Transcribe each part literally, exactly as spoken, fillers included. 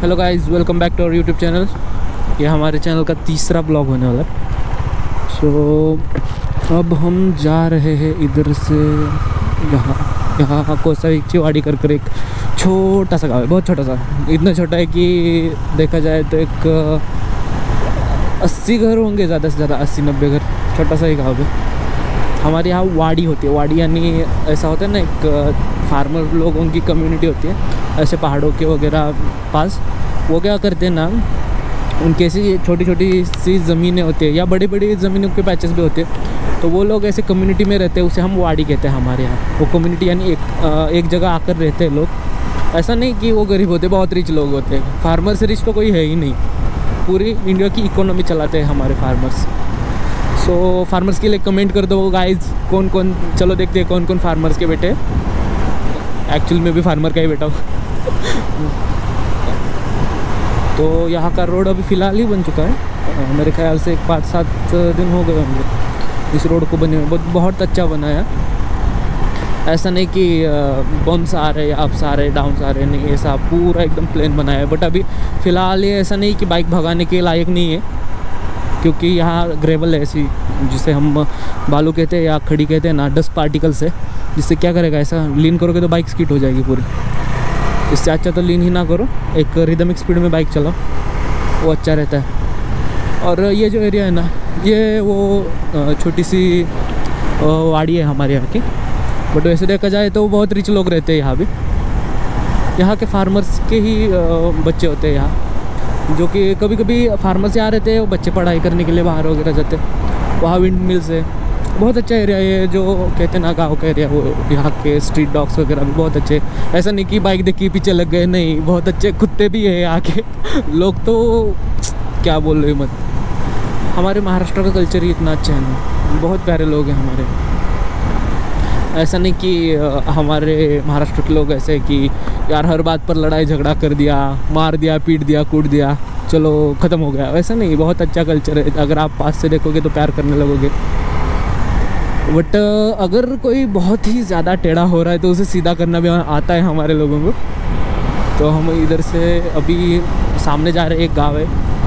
Hello guys, welcome back to our YouTube channel. ये हमारे channel का तीसरा ब्लॉग होने वाला है। सो so, अब हम जा रहे हैं इधर से यहाँ यहाँ कोसाविचीवाड़ी कर कर एक छोटा सा गाँव है, बहुत छोटा सा, इतना छोटा है कि देखा जाए तो एक अस्सी घर होंगे, ज़्यादा से ज़्यादा अस्सी नब्बे घर, छोटा सा ही गाँव है। हमारे यहाँ वाड़ी होती है। वाड़ी यानी ऐसा होता है ना, एक फार्मर लोगों की कम्युनिटी होती है ऐसे पहाड़ों के वगैरह पास। वो क्या करते हैं ना, उनकी ऐसी छोटी छोटी सी ज़मीनें होती है या बड़ी बड़ी ज़मीनों के पैचेस भी होते हैं, तो वो लोग ऐसे कम्युनिटी में रहते हैं, उसे हम वाड़ी कहते हैं हमारे यहाँ। वो कम्युनिटी यानी एक एक जगह आकर रहते हैं लोग। ऐसा नहीं कि वो गरीब होते, बहुत रिच लोग होते हैं। फार्मर से रिच तो कोई है ही नहीं, पूरी इंडिया की इकोनॉमी चलाते हैं हमारे फार्मर्स। सो so, फार्मर्स के लिए कमेंट कर दो गाइज, कौन कौन, चलो देखते हैं कौन कौन फार्मर्स के बेटे। एक्चुअली मैं भी फार्मर का ही बेटा हूँ। तो यहाँ का रोड अभी फ़िलहाल ही बन चुका है, मेरे ख्याल से एक पाँच सात दिन हो गए होंगे इस रोड को बने हुए। बहुत बहुत अच्छा बनाया। ऐसा नहीं कि बम्स आ रहे, अप्स आ रहे, डाउन्स आ रहे, नहीं, ऐसा पूरा एकदम प्लेन बनाया है। बट अभी फ़िलहाल ये ऐसा नहीं कि बाइक भगाने के लायक नहीं है, क्योंकि यहाँ ग्रेवल है ऐसी, जिसे हम बालू कहते हैं या खड़ी कहते हैं ना, डस्ट पार्टिकल्स है, जिससे क्या करेगा, ऐसा लीन करोगे तो बाइक स्किड हो जाएगी पूरी। इससे अच्छा तो लीन ही ना करो, एक रिदमिक स्पीड में बाइक चलाओ, वो अच्छा रहता है। और ये जो एरिया है ना, ये वो छोटी सी वाड़ी है हमारे यहाँ की। बट वैसे देखा जाए तो बहुत रिच लोग रहते हैं यहाँ भी। यहाँ के फार्मर्स के ही बच्चे होते हैं यहाँ, जो कि कभी कभी फार्मर्स यहाँ रहते हैं, वो बच्चे पढ़ाई करने के लिए बाहर वगैरह जाते हैं। वहाँ विंड मिल्स है, बहुत अच्छा एरिया है। जो कहते हैं ना गाँव का एरिया, वो यहाँ के स्ट्रीट डॉग्स वगैरह भी बहुत अच्छे। ऐसा नहीं कि बाइक देखी पीछे लग गए, नहीं, बहुत अच्छे कुत्ते भी है यहाँ के। लोग तो क्या बोल रहे मत। हमारे महाराष्ट्र का कल्चर ही इतना अच्छा है ना, बहुत प्यारे लोग हैं हमारे। ऐसा नहीं कि हमारे महाराष्ट्र के लोग ऐसे कि यार हर बात पर लड़ाई झगड़ा कर दिया, मार दिया, पीट दिया, कूट दिया, चलो ख़त्म हो गया, वैसा नहीं। बहुत अच्छा कल्चर है। अगर आप पास से देखोगे तो प्यार करने लगोगे। बट अगर कोई बहुत ही ज़्यादा टेढ़ा हो रहा है तो उसे सीधा करना भी आता है हमारे लोगों को। तो हम इधर से अभी सामने जा रहे, एक गाँव है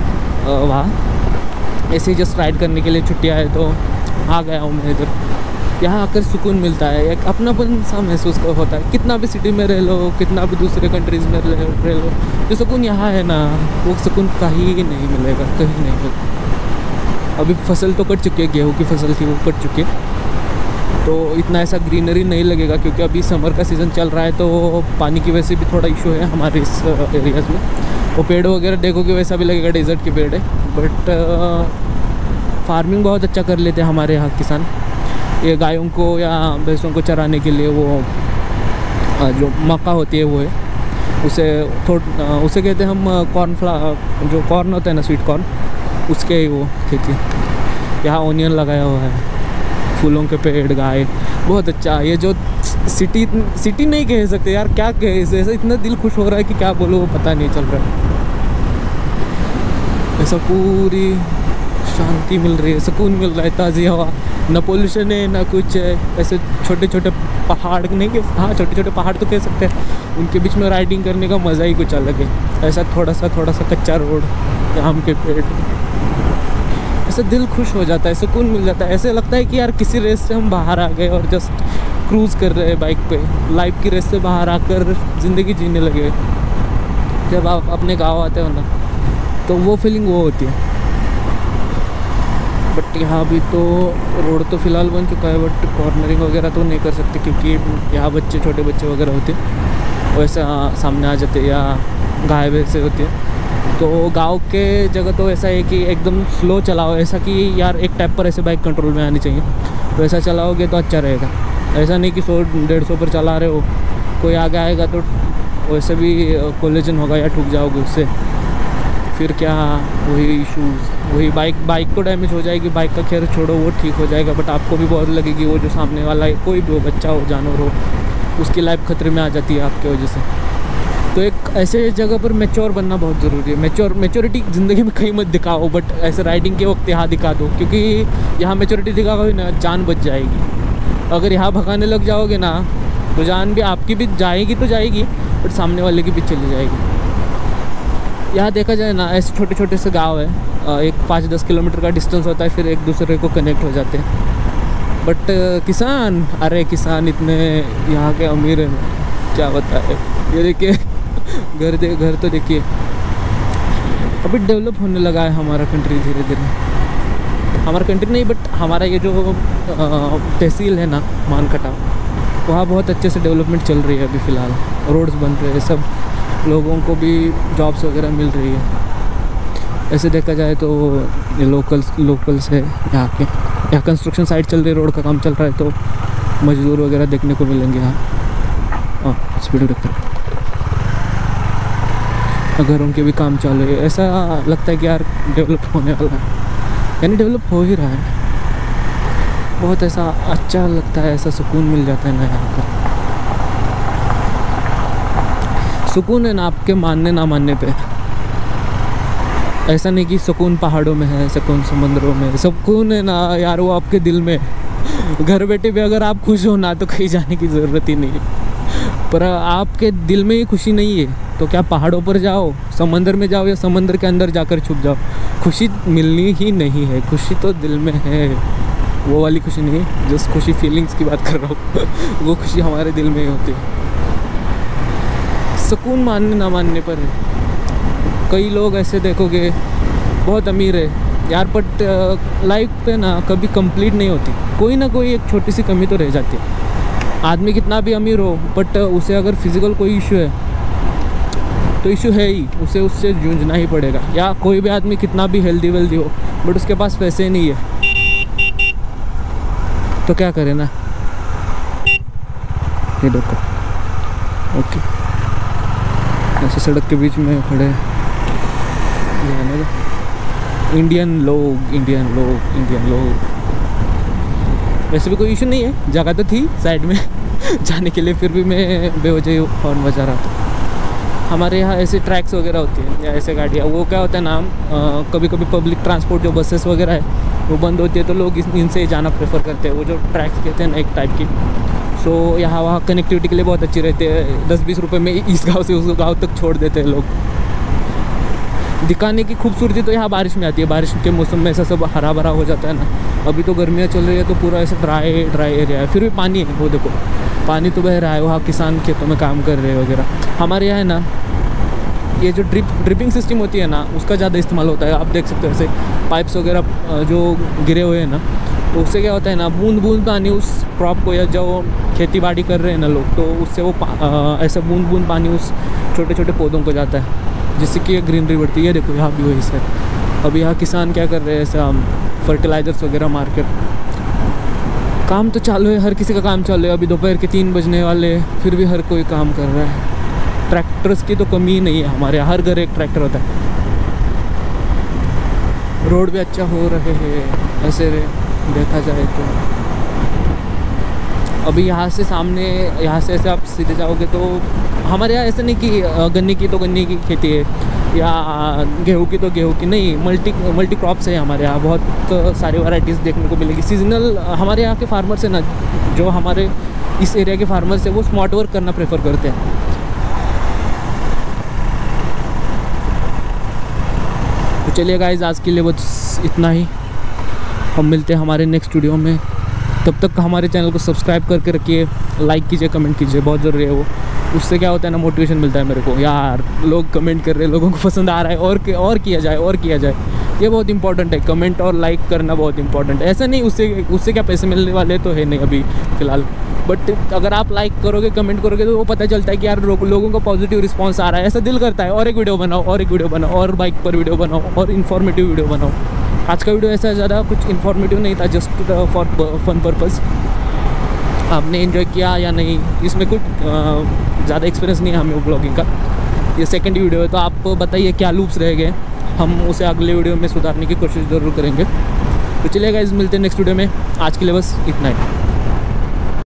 वहाँ, ऐसे ही जस्ट राइड करने के लिए छुट्टियाँ है तो आ गया हूँ मैं इधर। यहाँ आकर सुकून मिलता है, एक अपनापन सा महसूस होता है। कितना भी सिटी में रह लो, कितना भी दूसरे कंट्रीज़ में रह लो, जो सुकून यहाँ है ना, वो सुकून कहीं नहीं मिलेगा, कहीं नहीं मिलेगा। अभी फसल तो कट चुकी है, गेहूँ की फसल थी वो कट चुकी है, तो इतना ऐसा ग्रीनरी नहीं लगेगा, क्योंकि अभी समर का सीज़न चल रहा है, तो पानी की वजह से भी थोड़ा इशू है हमारे इस एरियाज़ में। वो पेड़ वगैरह देखोगे वैसा भी लगेगा डेजर्ट के पेड़ है। बट फार्मिंग बहुत अच्छा कर लेते हैं हमारे यहाँ किसान। ये गायों को या भैंसों को चराने के लिए वो जो मक्का होती है वो है, उसे थोड़ा उसे कहते हैं हम कॉर्न फ्ला जो कॉर्न होता है ना, स्वीट कॉर्न, उसके ही वो खेती। यहाँ ओनियन लगाया हुआ है, फूलों के पेड़, गाय, बहुत अच्छा। ये जो सिटी सिटी नहीं कह सकते यार, क्या कहे इसे, ऐसा इतना दिल खुश हो रहा है कि क्या बोलूँ, वो पता नहीं चल रहा है। ऐसा पूरी शांति मिल रही है, सुकून मिल रहा है, ताज़ी हवा, ना पोल्यूशन है ना कुछ है। ऐसे छोटे छोटे पहाड़ नहीं के, हाँ छोटे छोटे पहाड़ तो कह सकते हैं, उनके बीच में राइडिंग करने का मज़ा ही कुछ अलग है। ऐसा थोड़ा सा थोड़ा सा कच्चा रोड, आम के पेड़, ऐसे दिल खुश हो जाता है, सुकून मिल जाता है। ऐसे लगता है कि यार किसी रेस से हम बाहर आ गए और जस्ट क्रूज़ कर रहे हैं बाइक पे, लाइफ की रेस से बाहर आकर ज़िंदगी जीने लगे। जब आप अपने गाँव आते हो ना, तो वो फीलिंग वो होती है। बट यहाँ भी तो रोड तो फ़िलहाल बन चुका है, बट कॉर्नरिंग वगैरह तो नहीं कर सकते, क्योंकि यहाँ बच्चे, छोटे बच्चे वगैरह होते हैं, वैसे सामने आ जाते हैं, या गाय भैंसे होती है। तो गांव के जगह तो ऐसा है कि एकदम स्लो चलाओ, ऐसा कि यार एक टैप पर ऐसे बाइक कंट्रोल में आनी चाहिए, वैसा चलाओगे तो अच्छा रहेगा। ऐसा नहीं कि सौ डेढ़ सौ पर चला रहे हो, कोई आगे आएगा तो वैसे भी कोलिजन होगा या ठुक जाओगे उससे, फिर क्या वही इशूज़, वही बाइक बाइक को डैमेज हो जाएगी। बाइक का खैर छोड़ो, वो ठीक हो जाएगा, बट आपको भी बहुत लगेगी। वो जो सामने वाला है, कोई भी हो, बच्चा हो, जानवर हो, उसकी लाइफ खतरे में आ जाती है आपके वजह से। तो एक ऐसे जगह पर मैच्योर बनना बहुत ज़रूरी है। मैच्योर मैच्योरिटी ज़िंदगी में कहीं मत दिखाओ, बट ऐसे राइडिंग के वक्त यहाँ दिखा दो, क्योंकि यहाँ मैच्योरिटी दिखाओगे ना, जान बच जाएगी। अगर यहाँ भगाने लग जाओगे ना, तो जान भी आपकी भी जाएगी तो जाएगी, बट सामने वाले की भी चली जाएगी। यहाँ देखा जाए ना, ऐसे छोटे छोटे से गांव है, एक पाँच दस किलोमीटर का डिस्टेंस होता है, फिर एक दूसरे को कनेक्ट हो जाते हैं। बट किसान, अरे किसान इतने यहाँ के अमीर हैं, क्या बताए। ये देखिए घर दे घर तो देखिए, अभी डेवलप होने लगा है हमारा कंट्री धीरे धीरे। हमारा कंट्री नहीं, बट हमारा ये जो तहसील है ना मानकटा, वहाँ बहुत अच्छे से डेवलपमेंट चल रही है अभी फ़िलहाल। रोड्स बन रहे हैं, सब लोगों को भी जॉब्स वगैरह मिल रही है। ऐसे देखा जाए तो ये लोकल्स लोकल्स है यहाँ के, यहाँ कंस्ट्रक्शन साइट चल रही है, रोड का काम चल रहा है, तो मजदूर वगैरह देखने को मिलेंगे यहाँ। हाँ, स्पीड ब्रेकर, घरों के भी काम चालू है। ऐसा लगता है कि यार डेवलप होने वाला है, यानी डेवलप हो ही रहा है। बहुत ऐसा अच्छा लगता है, ऐसा सुकून मिल जाता है ना यहाँ का। सुकून है ना आपके मानने ना मानने पे। ऐसा नहीं कि सुकून पहाड़ों में है, सुकून समुद्रों में, सुकून है ना यार वो आपके दिल में। घर बैठे भी अगर आप खुश हो ना, तो कहीं जाने की ज़रूरत ही नहीं है। पर आपके दिल में ही खुशी नहीं है तो क्या पहाड़ों पर जाओ, समंदर में जाओ, या समंदर के अंदर जाकर छुप जाओ, खुशी मिलनी ही नहीं है। खुशी तो दिल में है, वो वाली खुशी नहीं, जिस खुशी फीलिंग्स की बात कर रहा हूँ वो खुशी हमारे दिल में ही होती है। सुकून मानने ना मानने पर है। कई लोग ऐसे देखोगे बहुत अमीर है यार, बट लाइफ पे ना कभी कंप्लीट नहीं होती, कोई ना कोई एक छोटी सी कमी तो रह जाती है। आदमी कितना भी अमीर हो, बट उसे अगर फिज़िकल कोई इशू है तो इशू है ही, उसे उससे जूझना ही पड़ेगा। या कोई भी आदमी कितना भी हेल्दी वेल्दी हो, बट उसके पास पैसे नहीं है, तो क्या करे ना। ये देखो, ओके, ऐसे सड़क के बीच में खड़े इंडियन लोग इंडियन लोग इंडियन लोग। वैसे भी कोई इशू नहीं है, जगह तो थी साइड में जाने के लिए, फिर भी मैं बेवजह हॉर्न बजा रहा था। हमारे यहाँ ऐसे ट्रैक्स वगैरह होती है या ऐसे गाड़ियाँ, वो क्या होता है नाम, कभी कभी पब्लिक ट्रांसपोर्ट जो बसेस वगैरह है वो बंद होती है, तो लोग इस इनसे जाना प्रेफर करते हैं। वो जो ट्रैक्स कहते हैं ना एक टाइप की, सो यहाँ वहाँ कनेक्टिविटी के लिए बहुत अच्छी रहती है। दस बीस रुपये में इस गांव से उस गांव तक छोड़ देते हैं लोग। दिखाने की खूबसूरती तो यहाँ बारिश में आती है, बारिश के मौसम में ऐसा सब हरा भरा हो जाता है ना। अभी तो गर्मियाँ चल रही है तो पूरा ऐसा ड्राई ड्राई एरिया है, फिर भी पानी है, वो देखो पानी तो बह रहा है, वहाँ किसान खेतों में काम कर रहे हैं वगैरह। हमारे यहाँ है ना ये जो ड्रिप ड्रिपिंग सिस्टम होती है ना, उसका ज़्यादा इस्तेमाल होता है। आप देख सकते हो ऐसे पाइप्स वगैरह जो गिरे हुए हैं ना, तो उससे क्या होता है ना, बूंद बूंद पानी उस क्रॉप को, या जो खेती बाड़ी कर रहे हैं ना लोग, तो उससे वो ऐसा बूंद बूंद पानी उस छोटे छोटे पौधों को जाता है, जिससे कि ग्रीनरी बढ़ती है। देखो यहाँ भी वही से अभी यहाँ किसान क्या कर रहे हैं, ऐसा फर्टिलाइजर्स वगैरह मार्केट काम तो चालू है, हर किसी का काम चालू है। अभी दोपहर के तीन बजने वाले, फिर भी हर कोई काम कर रहा है। ट्रैक्टर्स की तो कमी नहीं है हमारे यहाँ, हर घर एक ट्रैक्टर होता है। रोड भी अच्छा हो रहे हैं ऐसे देखा जाए तो। अभी यहाँ से सामने, यहाँ से ऐसे आप सीधे जाओगे तो हमारे यहाँ ऐसा नहीं कि गन्ने की तो गन्ने की खेती है या गेहूँ की तो गेहूँ की, नहीं, मल्टी मल्टी क्रॉप्स है हमारे यहाँ। बहुत सारी वैरायटीज़ देखने को मिलेगी। सीजनल हमारे यहाँ के फार्मर्स है ना, जो हमारे इस एरिया के फार्मर्स है, वो स्मार्ट वर्क करना प्रेफर करते हैं। तो चलिए गाइस, आज के लिए बस इतना ही। हम मिलते हैं हमारे नेक्स्ट वीडियो में। तब तक हमारे चैनल को सब्सक्राइब करके रखिए, लाइक कीजिए, कमेंट कीजिए, बहुत ज़रूरी है वो। उससे क्या होता है ना, मोटिवेशन मिलता है मेरे को, यार लोग कमेंट कर रहे हैं, लोगों को पसंद आ रहा है, और और किया जाए और किया जाए। ये बहुत इंपॉर्टेंट है, कमेंट और लाइक करना बहुत इंपॉर्टेंट है। ऐसा नहीं उससे उससे क्या पैसे मिलने वाले तो है नहीं अभी फ़िलहाल, बट अगर आप लाइक करोगे, कमेंट करोगे, तो वो पता चलता है कि यार लोगों का पॉजिटिव रिस्पांस आ रहा है। ऐसा दिल करता है और एक वीडियो बनाओ, और एक वीडियो बनाओ, और बाइक पर वीडियो बनाओ, और इन्फॉर्मेटिव वीडियो बनाओ। आज का वीडियो ऐसा ज़्यादा कुछ इन्फॉर्मेटिव नहीं था, जस्ट फॉर फन पर्पज़। आपने एंजॉय किया या नहीं, इसमें कुछ ज़्यादा एक्सपीरियंस नहीं है हमें ब्लॉगिंग का। ये सेकंड वीडियो है, तो आप बताइए क्या लूप्स रह गए, हम उसे अगले वीडियो में सुधारने की कोशिश ज़रूर करेंगे। तो चलिए गाइस, मिलते हैं नेक्स्ट वीडियो में। आज के लिए बस इतना ही।